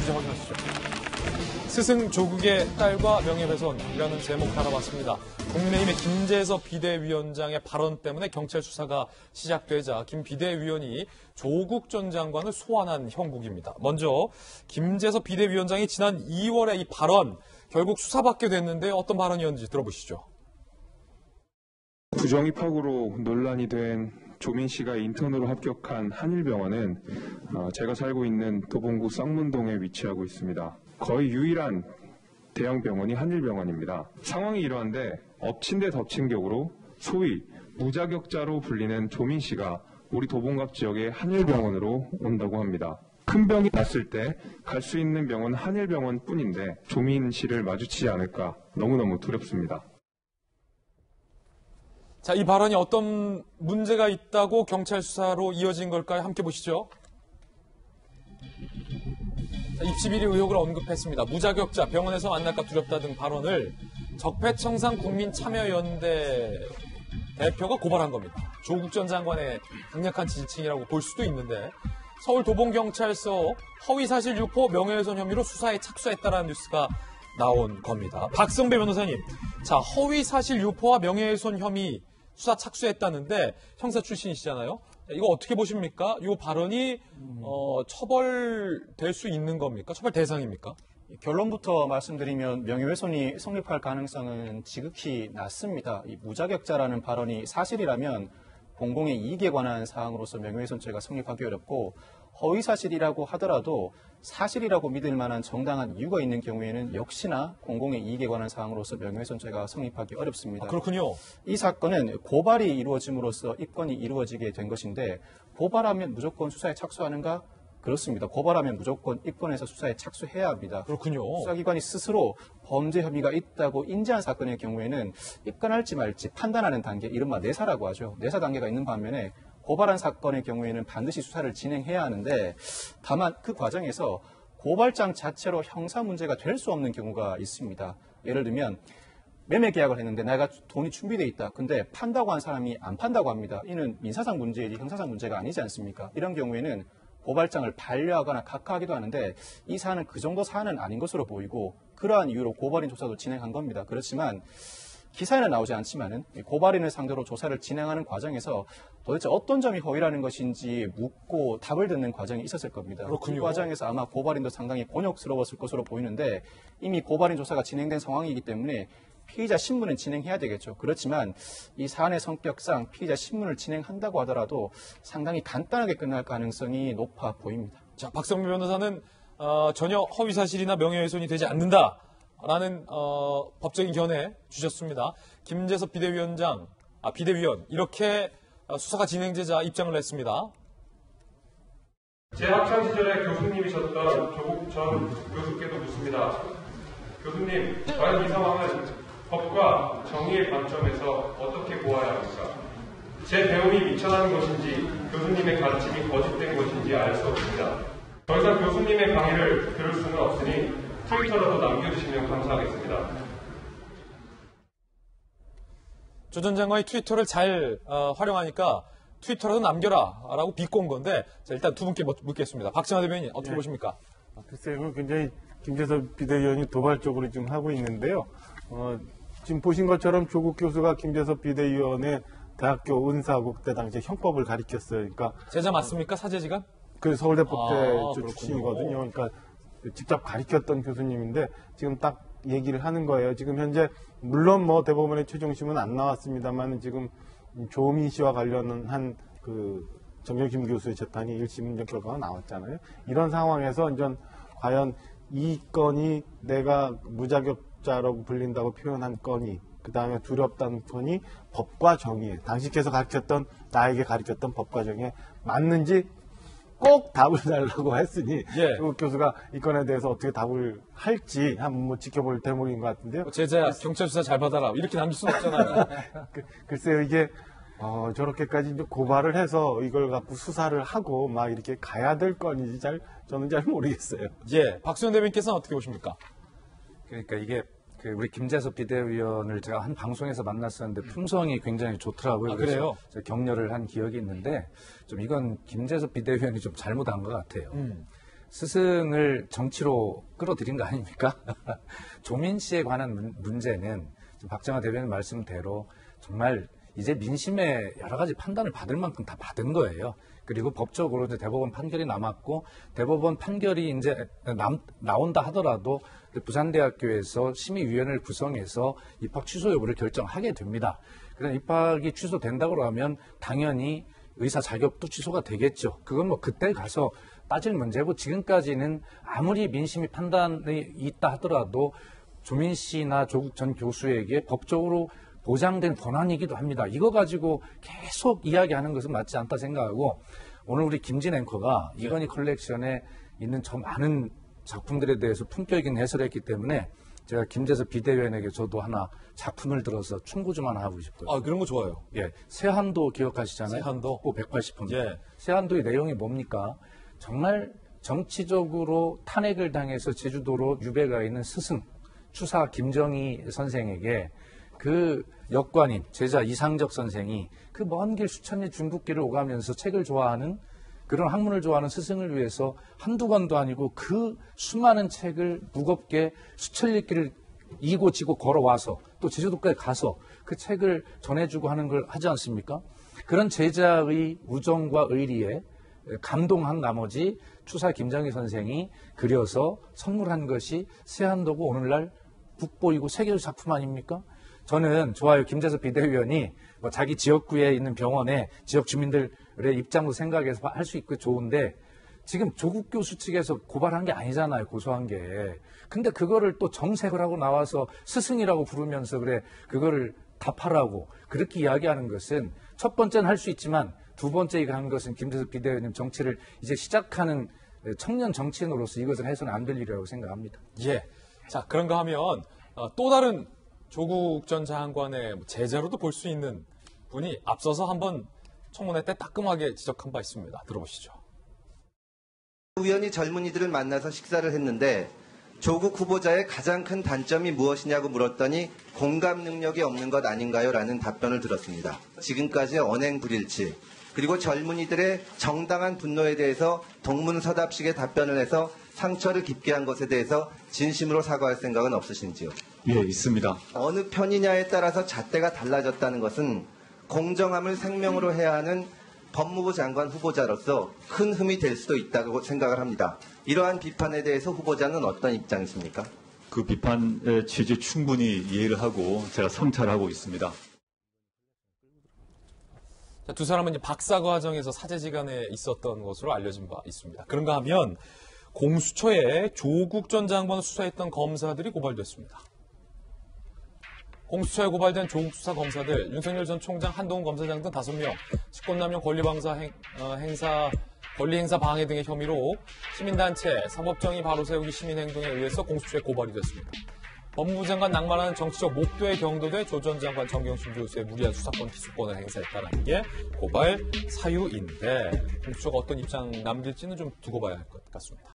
먼저 확인하시죠. 스승 조국의 딸과 명예훼손이라는 제목 달아봤습니다. 국민의힘의 김재섭 비대위원장의 발언 때문에 경찰 수사가 시작되자 김 비대위원이 조국 전 장관을 소환한 형국입니다. 먼저 김재섭 비대위원장이 지난 2월에 이 발언 결국 수사받게 됐는데 어떤 발언이었는지 들어보시죠. 부정 입학으로 논란이 된 조민 씨가 인턴으로 합격한 한일병원은 제가 살고 있는 도봉구 쌍문동에 위치하고 있습니다. 거의 유일한 대형 병원이 한일병원입니다. 상황이 이러한데 엎친 데 덮친 격으로 소위 무자격자로 불리는 조민 씨가 우리 도봉갑 지역의 한일병원으로 온다고 합니다. 큰 병이 났을 때 갈 수 있는 병원 한일병원 뿐인데 조민 씨를 마주치지 않을까 너무너무 두렵습니다. 자, 이 발언이 어떤 문제가 있다고 경찰 수사로 이어진 걸까요? 함께 보시죠. 입시비리 의혹을 언급했습니다. 무자격자, 병원에서 만날까 두렵다 등 발언을 적폐청산 국민참여연대 대표가 고발한 겁니다. 조국 전 장관의 강력한 지지층이라고 볼 수도 있는데 서울 도봉경찰서 허위사실 유포 명예훼손 혐의로 수사에 착수했다라는 뉴스가 나온 겁니다. 박성배 변호사님, 자, 허위사실 유포와 명예훼손 혐의 수사 착수했다는데 형사 출신이시잖아요. 이거 어떻게 보십니까? 이 발언이 처벌될 수 있는 겁니까? 처벌 대상입니까? 결론부터 말씀드리면 명예훼손이 성립할 가능성은 지극히 낮습니다. 이 무자격자라는 발언이 사실이라면 공공의 이익에 관한 사항으로서 명예훼손죄가 성립하기 어렵고 허위사실이라고 하더라도 사실이라고 믿을 만한 정당한 이유가 있는 경우에는 역시나 공공의 이익에 관한 사항으로서 명예훼손죄가 성립하기 어렵습니다. 그렇군요. 이 사건은 고발이 이루어짐으로써 입건이 이루어지게 된 것인데 고발하면 무조건 수사에 착수하는가? 그렇습니다. 고발하면 무조건 입건해서 수사에 착수해야 합니다. 그렇군요. 수사기관이 스스로 범죄 혐의가 있다고 인지한 사건의 경우에는 입건할지 말지 판단하는 단계, 이른바 내사라고 하죠. 내사 단계가 있는 반면에 고발한 사건의 경우에는 반드시 수사를 진행해야 하는데 다만 그 과정에서 고발장 자체로 형사 문제가 될 수 없는 경우가 있습니다. 예를 들면 매매 계약을 했는데 내가 돈이 준비되어 있다. 근데 판다고 한 사람이 안 판다고 합니다. 이는 민사상 문제이지 형사상 문제가 아니지 않습니까? 이런 경우에는 고발장을 반려하거나 각하하기도 하는데 이 사안은 그 정도 사안은 아닌 것으로 보이고 그러한 이유로 고발인 조사도 진행한 겁니다. 그렇지만 기사에는 나오지 않지만은 고발인을 상대로 조사를 진행하는 과정에서 도대체 어떤 점이 허위라는 것인지 묻고 답을 듣는 과정이 있었을 겁니다. 그렇군요. 이 과정에서 아마 고발인도 상당히 곤욕스러웠을 것으로 보이는데 이미 고발인 조사가 진행된 상황이기 때문에 피의자 신문은 진행해야 되겠죠. 그렇지만 이 사안의 성격상 피의자 신문을 진행한다고 하더라도 상당히 간단하게 끝날 가능성이 높아 보입니다. 자, 박성민 변호사는 전혀 허위사실이나 명예훼손이 되지 않는다라는 법적인 견해 주셨습니다. 김재섭 비대위원 이렇게 수사가 진행되자 입장을 냈습니다. 제 학창 시절에 교수님이셨던 조국 전 교수께도 묻습니다. 교수님, 과연 이 상황은 법과 정의의 관점에서 어떻게 보아야 합니까? 제 배움이 미쳐나는 것인지 교수님의 가르침이 거짓된 것인지 알 수 없습니다. 더 이상 교수님의 강의를 들을 수는 없으니 트위터라도 남겨주시면 감사하겠습니다. 조 전 장관이 트위터를 잘 활용하니까 트위터라도 남겨라라고 비꼰 건데 자, 일단 두 분께 묻겠습니다. 박찬하 대변인 어떻게 보십니까? 글쎄요, 굉장히 김재섭 비대위원이 도발적으로 지금 하고 있는데요. 지금 보신 것처럼 조국 교수가 김재섭 비대위원의 대학교 은사국 때 당시에 형법을 가르쳤어요. 그러니까 제자 맞습니까? 사제지간? 그 서울대법대 그렇군요. 출신이거든요. 그러니까 직접 가르쳤던 교수님인데 지금 딱 얘기를 하는 거예요. 지금 현재 물론 뭐 대법원의 최종심은 안 나왔습니다만 지금 조민 씨와 관련한 그 정경심 교수의 재판이 1심 운전 결과가 나왔잖아요. 이런 상황에서 이제 과연 이 건이 내가 무자격자라고 불린다고 표현한 건이 그 다음에 두렵다는 건이 법과 정의에 당시께서 가르쳤던 나에게 가르쳤던 법과 정의에 맞는지 꼭 답을 달라고 했으니 조국 교수가 이 건에 대해서 어떻게 답을 할지 한번 뭐 지켜볼 대목인 것 같은데요. 제자야 경찰 수사 잘 받아라 이렇게 남길 수는 없잖아요. 글쎄요 이게 저렇게까지 이제 고발을 해서 이걸 갖고 수사를 하고 막 이렇게 가야 될 건지 저는 잘 모르겠어요. 예, 박수현 대변인께서는 어떻게 보십니까? 그러니까 이게 우리 김재섭 비대위원을 제가 한 방송에서 만났었는데 품성이 굉장히 좋더라고요. 그래요? 그래서 격려를 한 기억이 있는데 좀 이건 김재섭 비대위원이 좀 잘못한 것 같아요. 스승을 정치로 끌어들인 거 아닙니까? 조민 씨에 관한 문제는 박정아 대변인 말씀대로 정말 이제 민심의 여러 가지 판단을 받을 만큼 다 받은 거예요. 그리고 법적으로 이제 대법원 판결이 남았고, 대법원 판결이 이제 나온다 하더라도 부산대학교에서 심의위원회를 구성해서 입학 취소 여부를 결정하게 됩니다. 그런 입학이 취소된다고 하면 당연히 의사 자격도 취소가 되겠죠. 그건 뭐 그때 가서 따질 문제고, 지금까지는 아무리 민심이 판단이 있다 하더라도 조민 씨나 조국 전 교수에게 법적으로 보장된 권한이기도 합니다. 이거 가지고 계속 이야기하는 것은 맞지 않다 생각하고, 오늘 우리 김진 앵커가 이건희 컬렉션에 있는 저 많은 작품들에 대해서 품격 있게 해설했기 때문에 제가 김재섭 비대위원에게 저도 하나 작품을 들어서 충고 좀 하나 하고 싶어요. 아, 그런 거 좋아요. 예, 세한도 기억하시잖아요. 세한도? 180분. 예. 세한도의 내용이 뭡니까? 정말 정치적으로 탄핵을 당해서 제주도로 유배가 있는 스승, 추사 김정희 선생에게 그 역관인 제자 이상적 선생이 그 먼 길 수천 리 중국길을 오가면서 책을 좋아하는, 그런 학문을 좋아하는 스승을 위해서 한두 권도 아니고 그 수많은 책을 무겁게 수천 리 길을 이고 지고 걸어와서 또 제주도까지 가서 그 책을 전해주고 하는 걸 하지 않습니까? 그런 제자의 우정과 의리에 감동한 나머지 추사 김정희 선생이 그려서 선물한 것이 세한도고 오늘날 북보이고 세계적 작품 아닙니까? 저는 좋아요. 김재섭 비대위원이 뭐 자기 지역구에 있는 병원에 지역 주민들의 입장도 생각해서 할 수 있고 좋은데, 지금 조국 교수 측에서 고발한 게 아니잖아요. 고소한 게. 근데 그거를 또 정색을 하고 나와서 스승이라고 부르면서 그래 그거를 답하라고 그렇게 이야기하는 것은, 첫 번째는 할 수 있지만 두 번째 하는 것은 김재섭 비대위원님 정치를 이제 시작하는 청년 정치인으로서 이것을 해서는 안 될 일이라고 생각합니다. 예. 자, 그런가 하면 또 다른 조국 전 장관의 제자로도 볼 수 있는 분이 앞서서 한번 청문회 때 따끔하게 지적한 바 있습니다. 들어보시죠. 우연히 젊은이들을 만나서 식사를 했는데 조국 후보자의 가장 큰 단점이 무엇이냐고 물었더니 공감 능력이 없는 것 아닌가요? 라는 답변을 들었습니다. 지금까지의 언행불일치, 그리고 젊은이들의 정당한 분노에 대해서 동문서답식의 답변을 해서 상처를 깊게 한 것에 대해서 진심으로 사과할 생각은 없으신지요? 예, 있습니다. 어느 편이냐에 따라서 잣대가 달라졌다는 것은 공정함을 생명으로 해야 하는 법무부 장관 후보자로서 큰 흠이 될 수도 있다고 생각을 합니다. 이러한 비판에 대해서 후보자는 어떤 입장이십니까? 그 비판의 취지 충분히 이해를 하고 제가 성찰하고 있습니다. 자, 두 사람은 이제 박사 과정에서 사제지간에 있었던 것으로 알려진 바 있습니다. 그런가 하면 공수처에 조국 전 장관을 수사했던 검사들이 고발됐습니다. 공수처에 고발된 조국 수사 검사들, 윤석열 전 총장, 한동훈 검사장 등 5명, 직권남용 권리 행사 방해 등의 혐의로 시민단체 사법정의 바로 세우기 시민행동에 의해서 공수처에 고발이 됐습니다. 법무부 장관 낭만하는 정치적 목도에 경도돼 조 전 장관 정경심 교수의 무리한 수사권 기소권을 행사했다는 게 고발 사유인데, 공수처가 어떤 입장 남길지는 좀 두고 봐야 할 것 같습니다.